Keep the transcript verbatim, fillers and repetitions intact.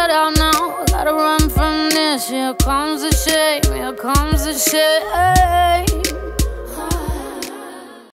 get out now. Gotta run from this. Here comes the shame, here comes the shame.